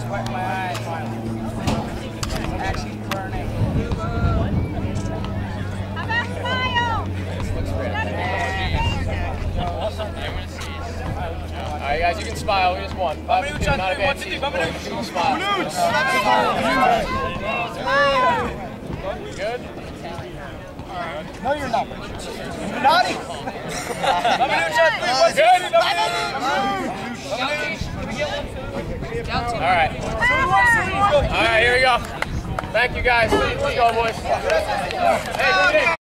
sweating my eyes. Actually burning. How about smile? Alright guys, you can smile, we just won. 5 to 2, not a bad season. Smile. Good? No, you're not. You're naughty. Alright. Alright, here we go. Thank you guys. Let's go, boys. Hey,